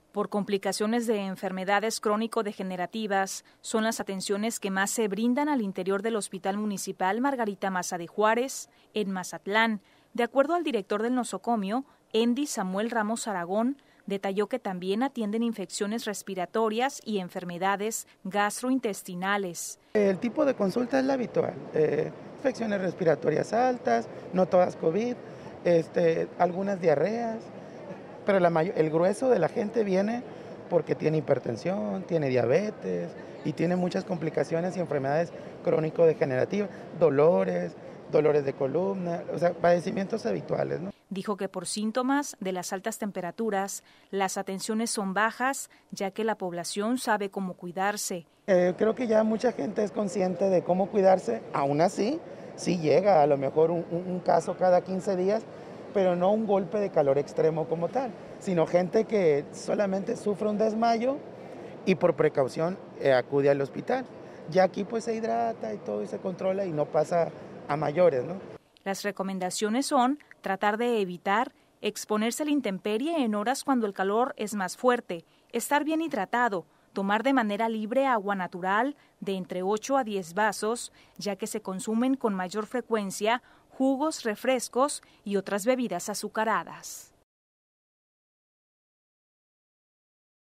Por complicaciones de enfermedades crónico-degenerativas, son las atenciones que más se brindan al interior del Hospital Municipal Margarita Maza de Juárez, en Mazatlán. De acuerdo al director del nosocomio, Endy Samuel Ramos Aragón, detalló que también atienden infecciones respiratorias y enfermedades gastrointestinales. El tipo de consulta es la habitual, infecciones respiratorias altas, no todas COVID, algunas diarreas, pero el grueso de la gente viene porque tiene hipertensión, tiene diabetes y tiene muchas complicaciones y enfermedades crónico-degenerativas, dolores de columna, o sea, padecimientos habituales, ¿no? Dijo que por síntomas de las altas temperaturas, las atenciones son bajas, ya que la población sabe cómo cuidarse. Creo que ya mucha gente es consciente de cómo cuidarse, aún así, sí llega a lo mejor un caso cada 15 días, pero no un golpe de calor extremo como tal, sino gente que solamente sufre un desmayo y por precaución acude al hospital. Ya aquí pues se hidrata y todo y se controla y no pasa a mayores, ¿no? Las recomendaciones son tratar de evitar exponerse a la intemperie en horas cuando el calor es más fuerte, estar bien hidratado, tomar de manera libre agua natural de entre 8 a 10 vasos, ya que se consumen con mayor frecuencia jugos, refrescos y otras bebidas azucaradas.